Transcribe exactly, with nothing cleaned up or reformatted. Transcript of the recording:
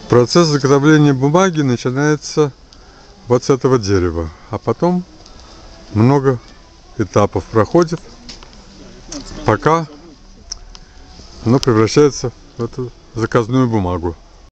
Процесс заготовления бумаги начинается вот с этого дерева, а потом много этапов проходит, пока оно превращается в эту заказную бумагу.